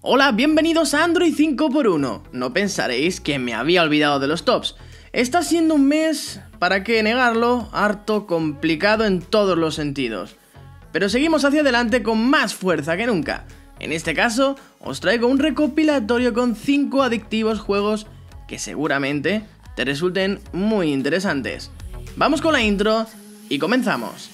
Hola, bienvenidos a Android 5x1. No pensaréis que me había olvidado de los tops. Está siendo un mes, para qué negarlo, harto complicado en todos los sentidos. Pero seguimos hacia adelante con más fuerza que nunca. En este caso, os traigo un recopilatorio con 5 adictivos juegos que seguramente te resulten muy interesantes. Vamos con la intro y comenzamos.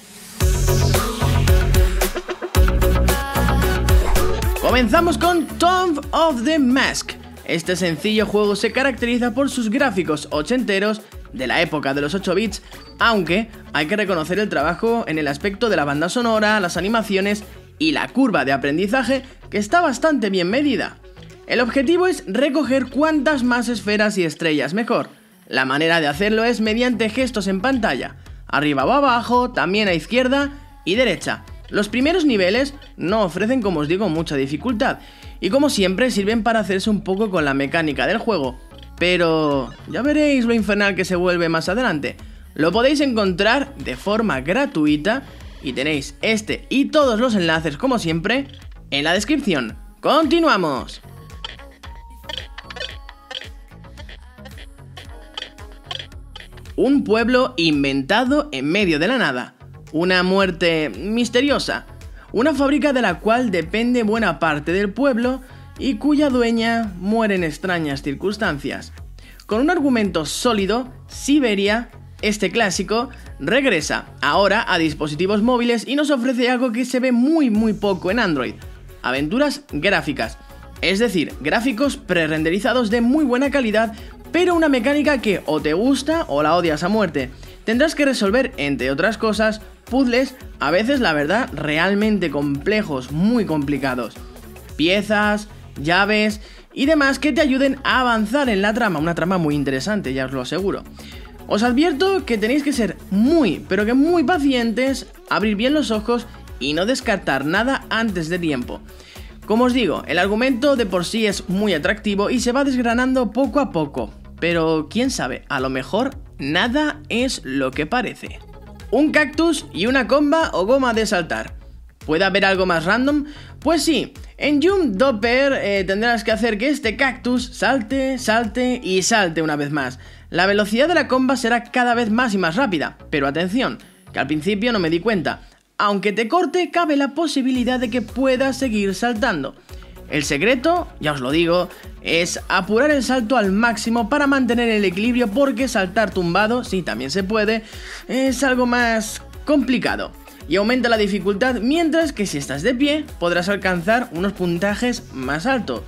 Comenzamos con Tomb of the Mask. Este sencillo juego se caracteriza por sus gráficos ochenteros de la época de los 8 bits, aunque hay que reconocer el trabajo en el aspecto de la banda sonora, las animaciones y la curva de aprendizaje, que está bastante bien medida. El objetivo es recoger cuantas más esferas y estrellas mejor. La manera de hacerlo es mediante gestos en pantalla, arriba o abajo, también a izquierda y derecha. Los primeros niveles no ofrecen, como os digo, mucha dificultad, y como siempre sirven para hacerse un poco con la mecánica del juego, pero ya veréis lo infernal que se vuelve más adelante. Lo podéis encontrar de forma gratuita y tenéis este y todos los enlaces, como siempre, en la descripción. ¡Continuamos! Un pueblo inventado en medio de la nada. Una muerte misteriosa, una fábrica de la cual depende buena parte del pueblo y cuya dueña muere en extrañas circunstancias. Con un argumento sólido, Siberia, este clásico, regresa ahora a dispositivos móviles y nos ofrece algo que se ve muy poco en Android: aventuras gráficas, es decir, gráficos prerenderizados de muy buena calidad, pero una mecánica que o te gusta o la odias a muerte. Tendrás que resolver, entre otras cosas, puzzles, a veces la verdad realmente complejos, muy complicados, piezas, llaves y demás que te ayuden a avanzar en la trama, una trama muy interesante, ya os lo aseguro. Os advierto que tenéis que ser muy, pero que muy pacientes, abrir bien los ojos y no descartar nada antes de tiempo. Como os digo, el argumento de por sí es muy atractivo y se va desgranando poco a poco, pero quién sabe, a lo mejor nada es lo que parece. Un cactus y una comba o goma de saltar. ¿Puede haber algo más random? Pues sí, en Jump Dopper tendrás que hacer que este cactus salte, salte y salte una vez más. La velocidad de la comba será cada vez más y más rápida, pero atención, que al principio no me di cuenta. Aunque te corte, cabe la posibilidad de que puedas seguir saltando. El secreto, ya os lo digo, es apurar el salto al máximo para mantener el equilibrio, porque saltar tumbado, sí también se puede, es algo más complicado y aumenta la dificultad, mientras que si estás de pie podrás alcanzar unos puntajes más altos.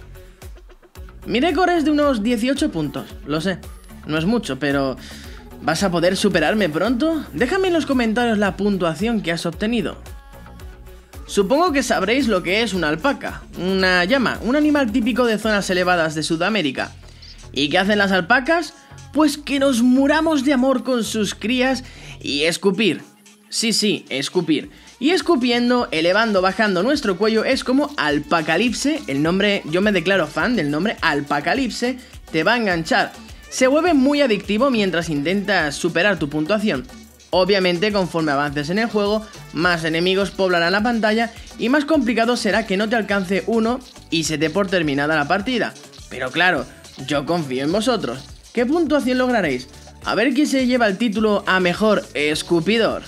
Mi récord es de unos 18 puntos, lo sé, no es mucho, pero ¿vas a poder superarme pronto? Déjame en los comentarios la puntuación que has obtenido. Supongo que sabréis lo que es una alpaca, una llama, un animal típico de zonas elevadas de Sudamérica. ¿Y qué hacen las alpacas? Pues que nos muramos de amor con sus crías y escupir. Sí, escupir. Y escupiendo, elevando, bajando nuestro cuello es como Alpacalipse, el nombre, yo me declaro fan del nombre Alpacalipse, te va a enganchar. Se vuelve muy adictivo mientras intentas superar tu puntuación. Obviamente, conforme avances en el juego, más enemigos poblarán la pantalla y más complicado será que no te alcance uno y se dé por terminada la partida. Pero claro, yo confío en vosotros. ¿Qué puntuación lograréis? A ver quién se lleva el título a mejor escupidor.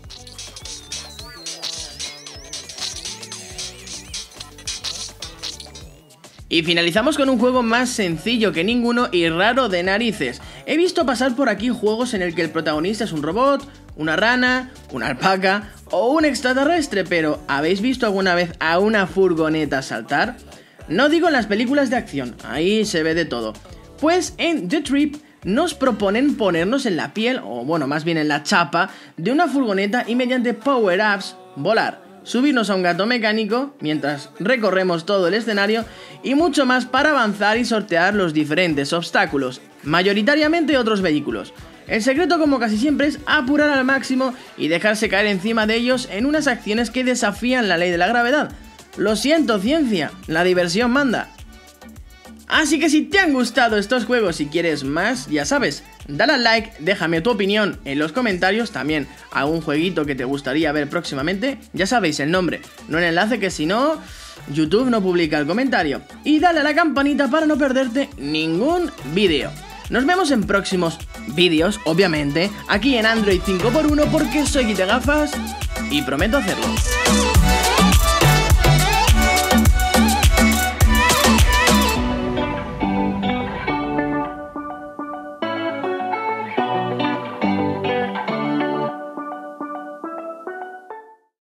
Y finalizamos con un juego más sencillo que ninguno y raro de narices. He visto pasar por aquí juegos en el que el protagonista es un robot, una rana, una alpaca o un extraterrestre, pero ¿habéis visto alguna vez a una furgoneta saltar? No digo en las películas de acción, ahí se ve de todo. Pues en The Trip nos proponen ponernos en la piel, o bueno, más bien en la chapa, de una furgoneta y mediante power-ups volar, subirnos a un gato mecánico mientras recorremos todo el escenario y mucho más para avanzar y sortear los diferentes obstáculos, mayoritariamente otros vehículos. El secreto, como casi siempre, es apurar al máximo y dejarse caer encima de ellos en unas acciones que desafían la ley de la gravedad. Lo siento, ciencia, la diversión manda. Así que si te han gustado estos juegos y quieres más, ya sabes, dale al like, déjame tu opinión en los comentarios, también algún jueguito que te gustaría ver próximamente, ya sabéis el nombre, no el enlace, que si no, YouTube no publica el comentario. Y dale a la campanita para no perderte ningún vídeo. Nos vemos en próximos vídeos, obviamente, aquí en Android 5x1 porque soy Guite Gafas y prometo hacerlo.